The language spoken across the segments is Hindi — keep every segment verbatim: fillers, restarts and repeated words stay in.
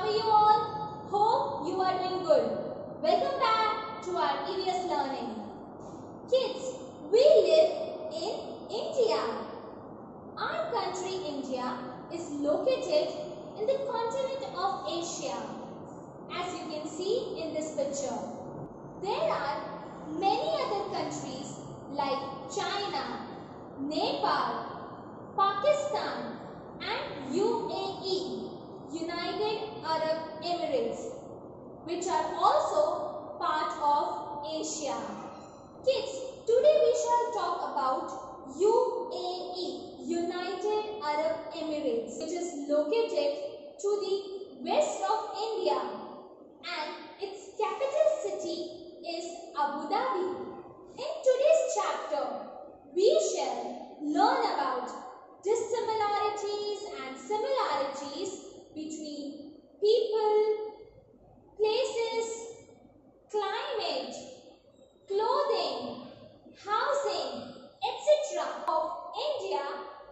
How are you all? Hope you are doing good. Welcome back to our E V S learning. Kids, we live in India. Our country India is located in the continent of Asia. As you can see in this picture, there are many other countries like China, Nepal, Pakistan and U A E, United Arab Emirates, which are also part of Asia. Kids, today we shall talk about U A E, United Arab Emirates, which is located to the west of India and its capital city is Abu Dhabi. In today's chapter, we shall learn about dissimilarities and similarities between people, places, climate, clothing, housing, et cetera of India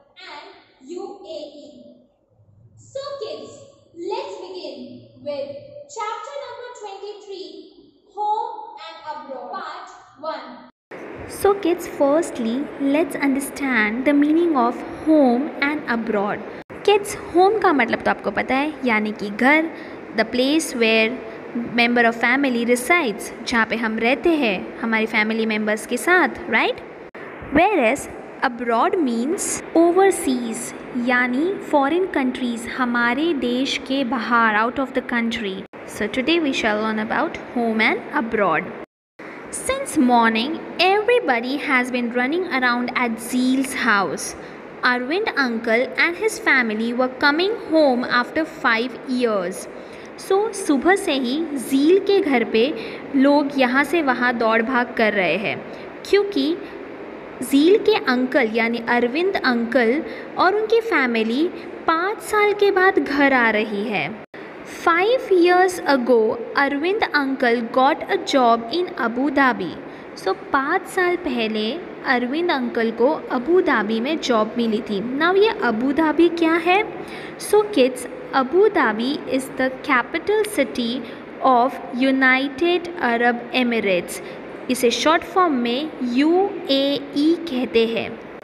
and U A E. So kids, let's begin with chapter number twenty-three, Home and Abroad, part one. So kids, firstly, let's understand the meaning of home and abroad. Kids, home का मतलब तो आपको पता है, यानी कि घर, the place where member of family resides, जहाँ पे हम रहते हैं हमारी family members के साथ, right? Whereas abroad means overseas, यानी foreign countries, हमारे देश के बाहर, out of the country. So today we shall learn about home and abroad. Since morning, everybody has been running around at Zeel's house. Arvind uncle and his family were coming home after five years. So सुबह से ही Zeel के घर पे लोग यहाँ से वहाँ दौड़ भाग कर रहे हैं, क्योंकि Zeel के अंकल यानी अरविंद अंकल और उनकी फैमिली पाँच साल के बाद घर आ रही है. Five years ago, Arvind uncle got a job in Abu Dhabi. So पाँच साल पहले अरविंद अंकल को अबू धाबी में जॉब मिली थी. नाउ ये अबू धाबी क्या है? So kids, Abu Dhabi is the capital city of United Arab Emirates. इसे शॉर्ट फॉर्म में यू ए ई कहते हैं.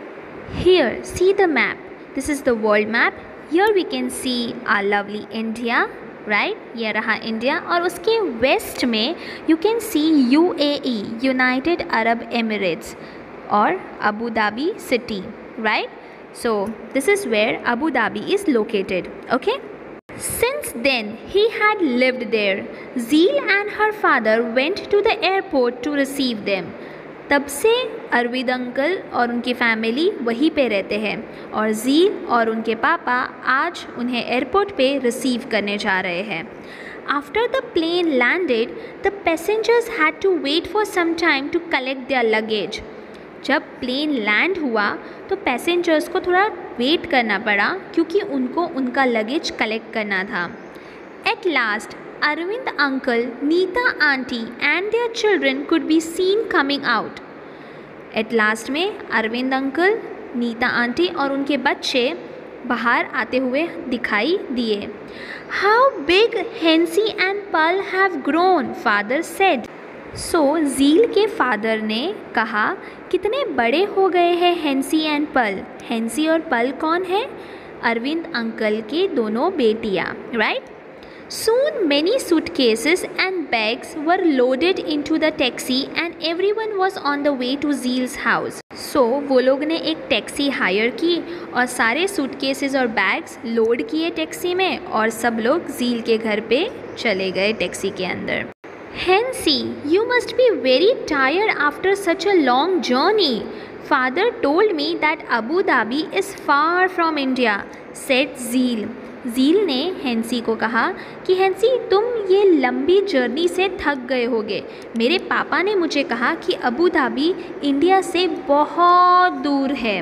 Here see the map. This is the world map. Here we can see our lovely India, right? ये रहा इंडिया और उसके वेस्ट में you can see U A E, United Arab Emirates और Abu Dhabi city, right? So this is where Abu Dhabi is located. Okay, since then he had lived there. Zeel and her father went to the airport to receive them. तब से अरविंद अंकल और उनकी फैमिली वहीं पे रहते हैं और ज़ील और उनके पापा आज उन्हें एयरपोर्ट पे रिसीव करने जा रहे हैं. After the plane landed the passengers had to wait for some time to collect their luggage. जब प्लेन लैंड हुआ तो पैसेंजर्स को थोड़ा वेट करना पड़ा क्योंकि उनको उनका लगेज कलेक्ट करना था. At last Arvind uncle, Neeta auntie and their children could be seen coming out. At last में अरविंद अंकल, नीता आंटी और उनके बच्चे बाहर आते हुए दिखाई दिए. How big Hensi and Pal have grown, father said. So Zeel के फादर ने कहा, कितने बड़े हो गए हैं हेंसी एंड पल. हेंसी और पल कौन है? अरविंद अंकल के दोनों बेटियाँ, right? Soon many suitcases and bags were loaded into the taxi and everyone was on the way to Zeel's house. So वो लोग ने एक टैक्सी हायर की और सारे सूटकेसेस और बैग्स लोड किए टैक्सी में और सब लोग ज़ील के घर पे चले गए टैक्सी के अंदर. Hensi, you must be very tired after such a long journey. Father told me that Abu Dhabi is far from India, said Zeel. Zeel ने हेंसी को कहा कि हेंसी, तुम ये लंबी जर्नी से थक गए होगे. मेरे पापा ने मुझे कहा कि अबू धाबी इंडिया से बहुत दूर है.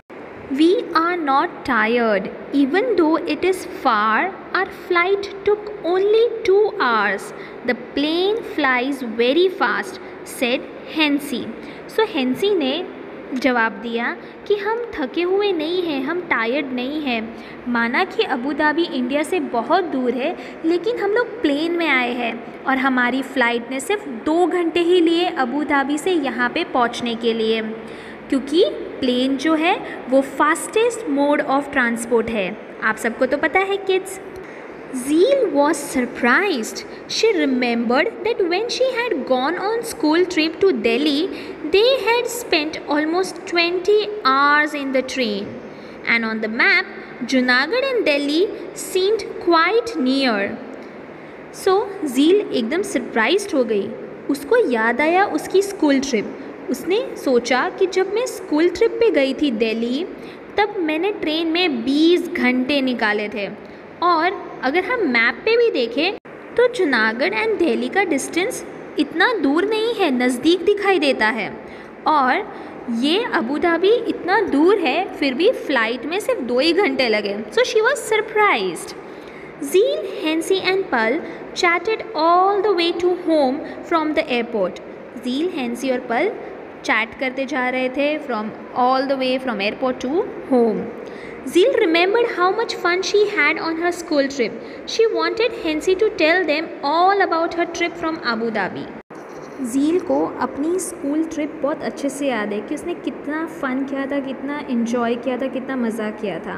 We are not tired even though it is far. Our flight took only two hours. The plane flies very fast, said Hency. सो हेंसी ने जवाब दिया कि हम थके हुए नहीं हैं, हम टायर्ड नहीं हैं। माना कि अबू धाबी इंडिया से बहुत दूर है, लेकिन हम लोग प्लेन में आए हैं और हमारी फ़्लाइट ने सिर्फ दो घंटे ही लिए अबू धाबी से यहाँ पे पहुँचने के लिए, क्योंकि प्लेन जो है वो फास्टेस्ट मोड ऑफ ट्रांसपोर्ट है। आप सबको तो पता है kids. Zeel was surprised. She remembered that when she had gone on school trip to Delhi, they had spent almost twenty hours in the train. And on the map, Junagadh and Delhi seemed quite near. So, Zeel एकदम surprised हो गई। उसको याद आया उसकी स्कूल ट्रिप। उसने सोचा कि जब मैं स्कूल ट्रिप पे गई थी दिल्ली, तब मैंने ट्रेन में बीस घंटे निकाले थे, और अगर हम मैप पे भी देखें तो जूनागढ़ एंड दिल्ली का डिस्टेंस इतना दूर नहीं है, नज़दीक दिखाई देता है। और ये अबू धाबी इतना दूर है, फिर भी फ़्लाइट में सिर्फ दो ही घंटे लगे। So she was surprised. Zeel, Hensi and Pal chatted all the way to home from the airport. Zeel, Hensi और पल चैट करते जा रहे थे from all the way from airport to home. Zeel remembered how much fun she had on her school trip. She wanted Hensi to tell them all about her trip from Abu Dhabi. Zeel को अपनी स्कूल ट्रिप बहुत अच्छे से याद है कि उसने कितना फ़न किया था, कितना इन्जॉय किया था, कितना मज़ा किया था।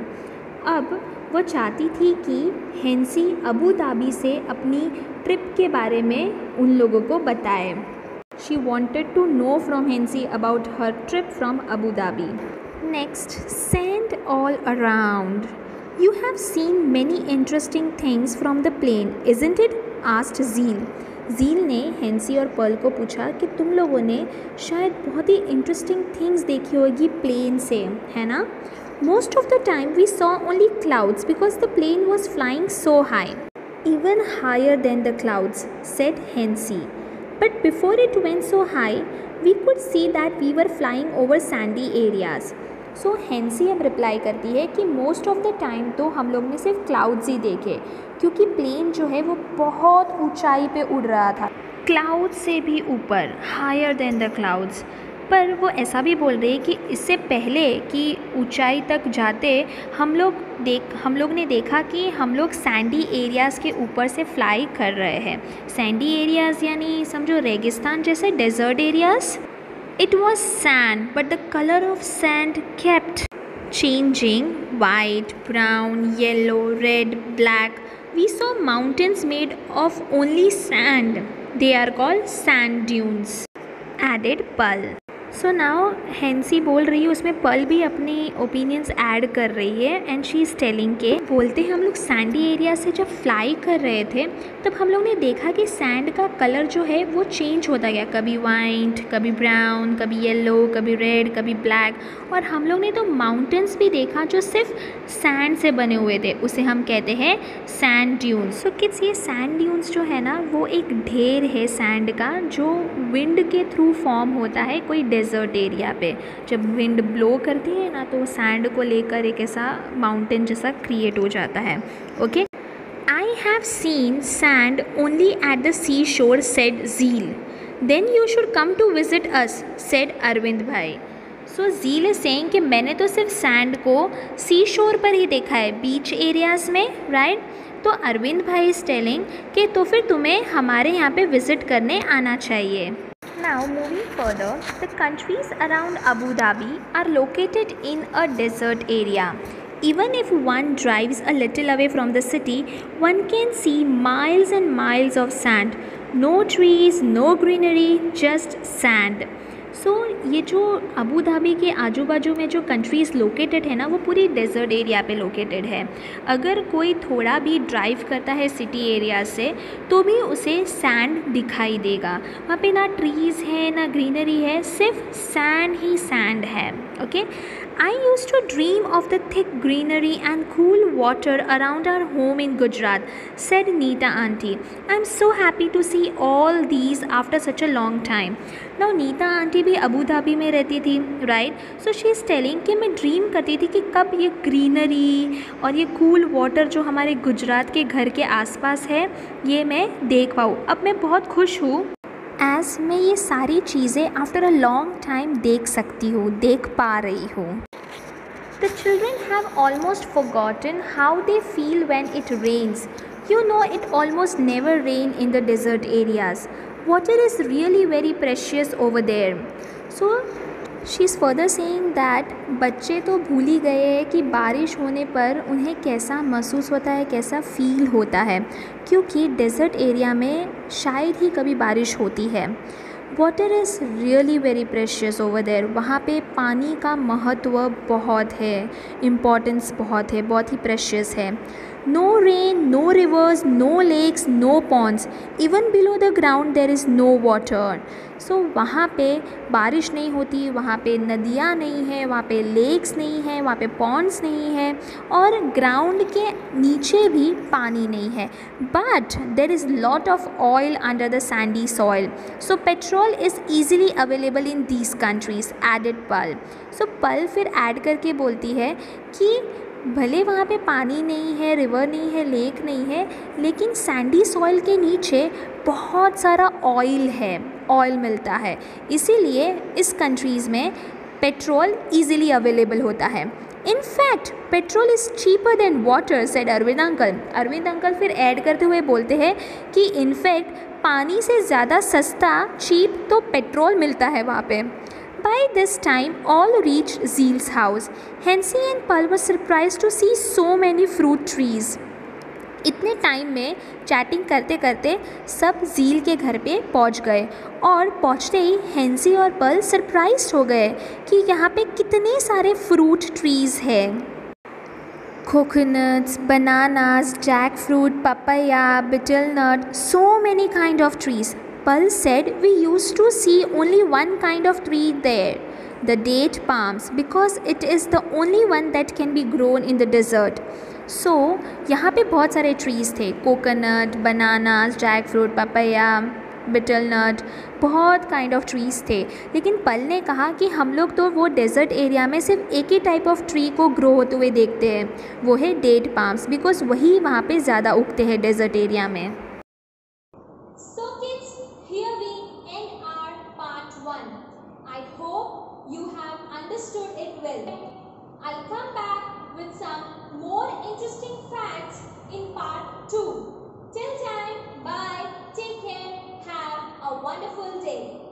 अब वो चाहती थी कि हेंसी अबू धाबी से अपनी ट्रिप के बारे में उन लोगों को बताए। She wanted to know from Hensi about her trip from Abu Dhabi. Next, sand all around. You have seen many interesting things from the plane, isn't it? asked Zeel. Zeel ने हेंसी और पर्ल को पूछा कि तुम लोगों ने शायद बहुत ही इंटरेस्टिंग थिंग्स देखी होगी प्लेन से, है ना? Most of the time we saw only clouds because the plane was flying so high. Even higher than the clouds, said Hensi. But before it went so high, we could see that we were flying over sandy areas. So so, हेंसी अब रिप्लाई करती है कि मोस्ट ऑफ द टाइम तो हम लोग ने सिर्फ क्लाउड्स ही देखे, क्योंकि प्लेन जो है वो बहुत ऊंचाई पे उड़ रहा था, क्लाउड से भी ऊपर, हायर देन द क्लाउड्स। पर वो ऐसा भी बोल रही है कि इससे पहले कि ऊंचाई तक जाते हम लोग देख हम लोग ने देखा कि हम लोग सैंडी एरियाज़ के ऊपर से फ्लाई कर रहे हैं। सैंडी एरियाज़ यानी समझो रेगिस्तान जैसे desert areas. It was sand, but the color of sand kept changing, white, brown, yellow, red, black. We saw mountains made of only sand. They are called sand dunes, added Pal. So now Hensi बोल रही है, उसमें पल भी अपनी ओपिनियंस ऐड कर रही है एंड शी इज़ टेलिंग के बोलते हैं हम लोग सैंडी एरिया से जब फ्लाई कर रहे थे तब हम लोग ने देखा कि सैंड का कलर जो है वो चेंज होता गया, कभी वाइट, कभी ब्राउन, कभी येलो, कभी रेड, कभी ब्लैक। और हम लोग ने तो माउंटेन्स भी देखा जो सिर्फ सैंड से बने हुए थे, उसे हम कहते हैं सैंड ड्यून्स। सो किड्स, ये सैंड ड्यून्स जो है ना वो एक ढेर है सैंड का जो विंड के थ्रू फॉर्म होता है कोई डेजर्ट एरिया पे। जब विंड ब्लो करती है ना तो सैंड को लेकर एक ऐसा माउंटेन जैसा क्रिएट हो जाता है। Okay, I have seen sand only at the sea shore, said Zeel. Then you should come to visit us, said Arvind bhai. So zeal is saying कि मैंने तो सिर्फ सैंड को सी शोर पर ही देखा है, बीच एरियाज़ में, राइट right? तो अरविंद भाई इज टेलिंग कि तो फिर तुम्हें हमारे यहाँ पे विज़िट करने आना चाहिए। Now moving further, the countries around Abu Dhabi are located in a desert area. Even if one drives a little away from the city, one can see miles and miles of sand. No trees, no greenery, just sand. So so, ये जो अबू धाबी के आजू बाजू में जो कंट्रीज़ लोकेटेड है ना वो पूरी डेजर्ट एरिया पे लोकेटेड है। अगर कोई थोड़ा भी ड्राइव करता है सिटी एरिया से तो भी उसे सैंड दिखाई देगा। वहाँ पे ना ट्रीज़ है ना ग्रीनरी है, सिर्फ सैंड ही सैंड है। Okay, I used to dream of the thick greenery and cool water around our home in Gujarat, said Neeta auntie. I'm so happy to see all these after such a long time. Now Neeta auntie भी अबू धाबी में रहती थी, right? So she is telling कि मैं ड्रीम करती थी कि कब ये ग्रीनरी और ये कूल वाटर जो हमारे गुजरात के घर के आसपास है ये मैं देख पाऊँ। अब मैं बहुत खुश हूँ। एज मैं ये सारी चीज़ें आफ्टर अ लॉन्ग टाइम देख सकती हूँ, देख पा रही हूँ. The children have almost forgotten how they feel when it rains. You know, it almost never rains in the desert areas. Water is really very precious over there. So, she is further saying that बच्चे तो भूल ही गए हैं कि बारिश होने पर उन्हें कैसा महसूस होता है, कैसा फील होता है, क्योंकि डेज़र्ट एरिया में शायद ही कभी बारिश होती है. Water is really very precious over there. वहाँ पे पानी का महत्व बहुत है, इम्पॉर्टेंस बहुत है, बहुत ही प्रेशियस है. No rain, no rivers, no lakes, no ponds, even below the ground there is no water. So वहाँ पे बारिश नहीं होती, वहाँ पे नदियाँ नहीं है, वहाँ पे लेक्स नहीं है, वहाँ पे पॉन्ड्स नहीं है, और ग्राउंड के नीचे भी पानी नहीं है. But there is lot of oil under the sandy soil. So petrol is easily available in these countries, added Pal. So पल फिर ऐड करके बोलती है कि भले वहाँ पे पानी नहीं है, रिवर नहीं है, लेक नहीं है, लेकिन सैंडी सॉइल के नीचे बहुत सारा ऑयल है, ऑयल मिलता है, इसीलिए इस कंट्रीज़ में पेट्रोल ईज़िली अवेलेबल होता है. In fact petrol is cheaper than water, said Arvind uncle. Arvind uncle फिर ऐड करते हुए बोलते हैं कि इनफैक्ट पानी से ज़्यादा सस्ता, चीप तो पेट्रोल मिलता है वहाँ पे. By this time, all reached Zeal's house. Hensi and Pal were surprised to see so many fruit trees. इतने टाइम में चैटिंग करते करते सब झील के घर पे पहुंच गए, और पहुंचते ही हेंसी और पल सरप्राइज हो गए कि यहाँ पे कितने सारे फ्रूट ट्रीज़ हैं. Coconuts, bananas, jackfruit, papaya, betel nut, so many kind of trees. Pal said we used to see only one kind of tree there, the date palms, because it is the only one that can be grown in the desert. So यहाँ पे बहुत सारे ट्रीज़ थे, coconut, bananas, jackfruit, papaya, betel nut, बहुत काइंड ऑफ ट्रीज़ थे. लेकिन पल ने कहा कि हम लोग तो वो डेज़र्ट एरिया में सिर्फ एक ही टाइप ऑफ ट्री को ग्रो होते हुए देखते हैं, वो है डेट पाम्स, बिकॉज वही वहाँ पे ज़्यादा उगते हैं डेज़र्ट एरिया में. So kids, here we end our part one. I hope you have understood it well. I'll come back with some more interesting facts in part two. Till time, bye, take care, have a wonderful day.